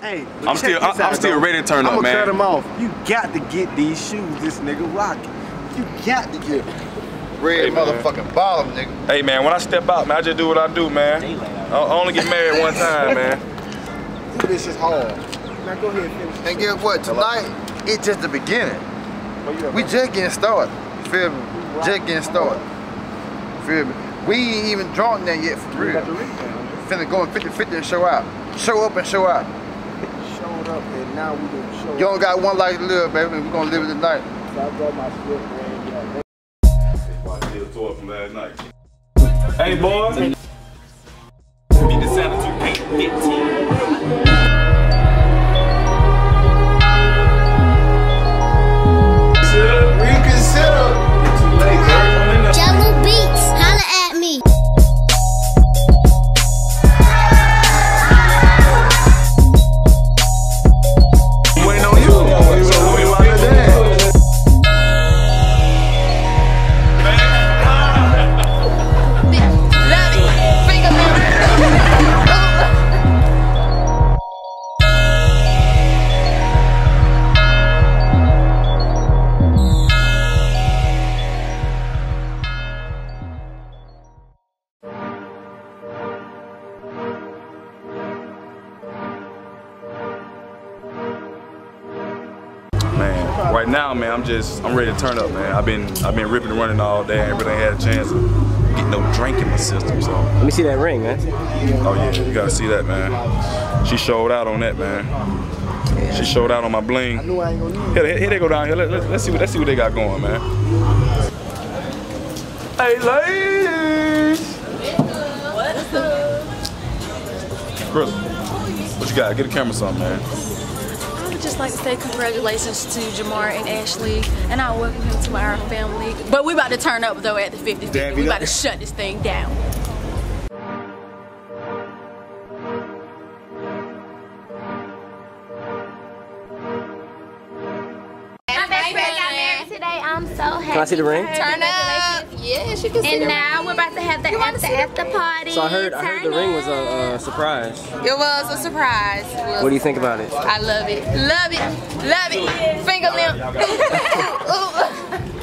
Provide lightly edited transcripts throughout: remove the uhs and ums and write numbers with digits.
Hey, I'm still ready to turn up, man. I'm gonna cut him off. You got to get these shoes this nigga rocking. You got to get them. Red motherfucking bottom, nigga. Hey, man, when I step out, man, I just do what I do, man. I only get married one time, man. This is hard. Now go ahead and finish. And guess what? Tonight, it's just the beginning. We just getting started. You feel me? Just getting started. You feel me? We ain't even drunk that yet for real. Finna go in 50-50 and show out. Show up and show out. Showed up and now we gonna show up. You don't got one life to live, baby. We gonna live it tonight. So I brought my slip ring. Tour from last night. Hey, boy. Be the sound of 2K15. Right now, man, I'm ready to turn up, man. I've been ripping and running all day. I really ain't had a chance to get no drink in my system, so. Let me see that ring, man. Oh yeah, you gotta see that, man. She showed out on that, man. She showed out on my bling. Here they go down here. Let's see what they got going, man. Hey, ladies. What's up? Chris, what you got? Get a camera something, man. I would just like to say congratulations to Jamar and Ashley, and I welcome him to our family. But we about to turn up though at the 50-50. We about to shut this thing down. My best friend got married today. I'm so happy. Can I see the ring? Turn up. Yes, you can see And the now ring. we're about to have the after party. So I heard the ring was a surprise. It was a surprise. What do you think about it? I love it. Love it. Love it. Finger limp.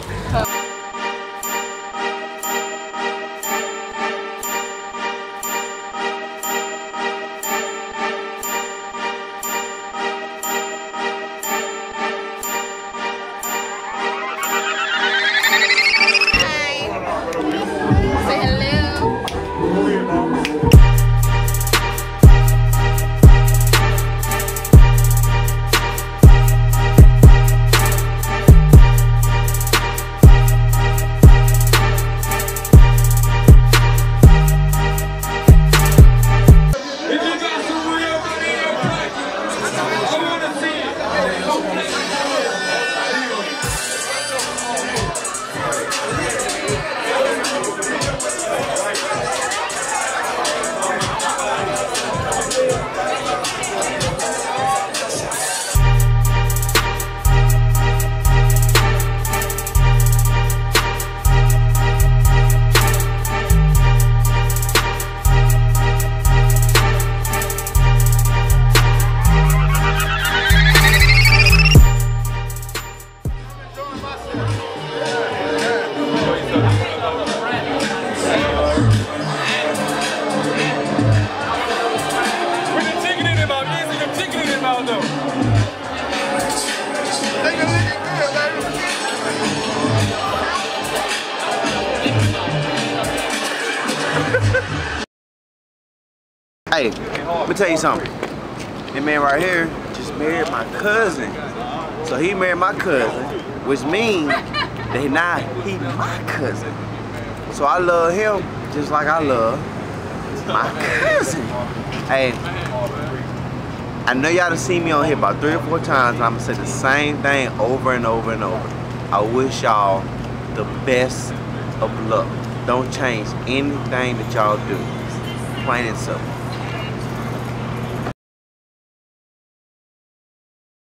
Hey, let me tell you something. This man right here just married my cousin. So he married my cousin, which means that now he my cousin. So I love him just like I love my cousin. Hey, I know y'all done seen me on here about 3 or 4 times, and I'm gonna say the same thing over and over and over. I wish y'all the best of luck. Don't change anything that y'all do. Plain and simple.